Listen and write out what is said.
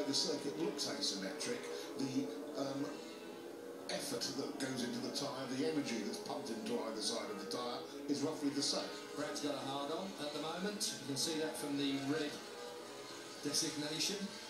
the circuit looks asymmetric, the effort that goes into the tyre, the energy that's pumped into either side of the tyre is roughly the same. Brad's got a hard on at the moment. You can see that from the red designation.